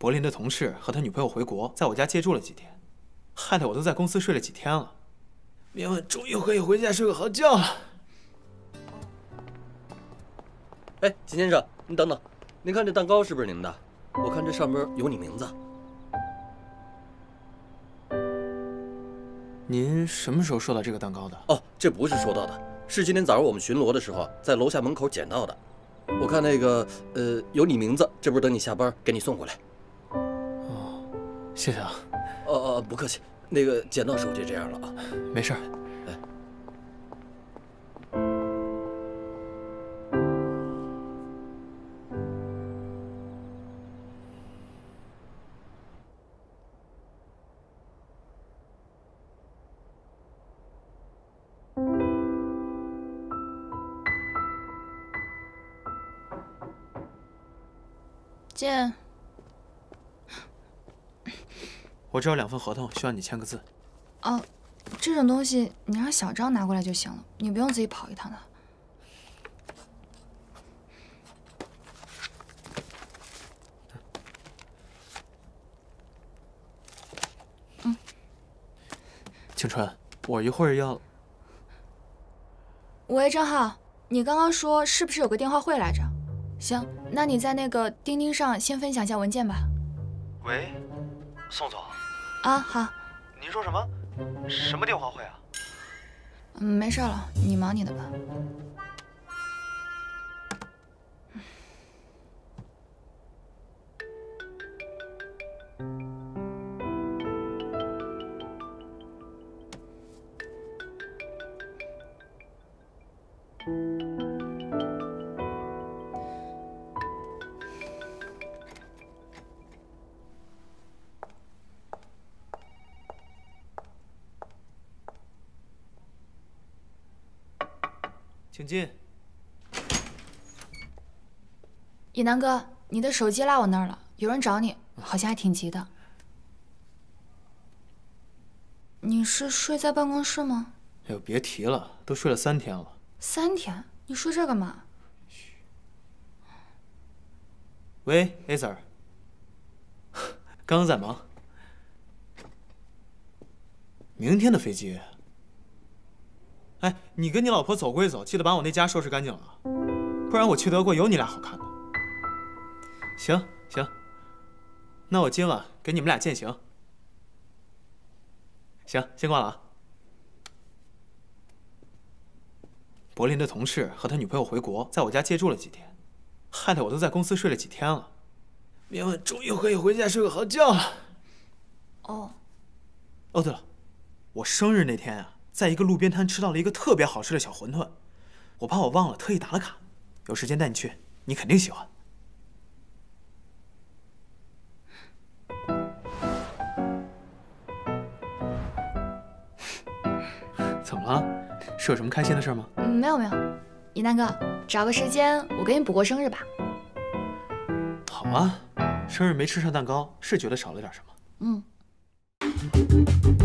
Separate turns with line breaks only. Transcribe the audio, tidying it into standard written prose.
柏林的同事和他女朋友回国，在我家借住了几天，害得我都在公司睡了几天了。明晚终于可以回家睡个好觉了。
哎，金先生，你等等，您看这蛋糕是不是您的？我看这上面有你名字。
您什么时候收到这个蛋糕的？
哦，这不是收到的，是今天早上我们巡逻的时候在楼下门口捡到的。我看那个有你名字，这不是等你下班给你送过来。
哦，谢谢啊。
不客气。那个捡到时候就这样了啊。
没事儿。
哎。
见。
我这有2份合同，需要你签个字。
哦，这种东西你让小张拿过来就行了，你不用自己跑一趟的。
青春，我一会儿要……
喂，郑浩，你刚刚说是不是有个电话会来着？行，那你在那个钉钉上先分享一下文件吧。
喂，宋总。
啊，好。
您说什么？什么电话会啊？
没事了，你忙你的吧。
请进。
以南哥，你的手机落我那儿了，有人找你，好像还挺急的。你是睡在办公室吗？
哎呦，别提了，都睡了3天了。
3天？你睡这干嘛？
嘘。喂 ，A Sir， 刚刚在忙。明天的飞机。哎，你跟你老婆走归走，记得把我那家收拾干净了啊，不然我去德国有你俩好看的。行行，那我今晚给你们俩践行。行，先挂了啊。柏林的同事和他女朋友回国，在我家借住了几天，害得我都在公司睡了几天了。明晚终于可以回家睡个好觉了。
哦，
对了，我生日那天啊，在一个路边摊吃到了一个特别好吃的小馄饨，我怕我忘了，特意打了卡。有时间带你去，你肯定喜欢。怎么了？是有什么开心的事吗？
没有没有，以南哥，找个时间我给你补过生日吧。
好啊，生日没吃上蛋糕，是觉得少了点什么。
嗯。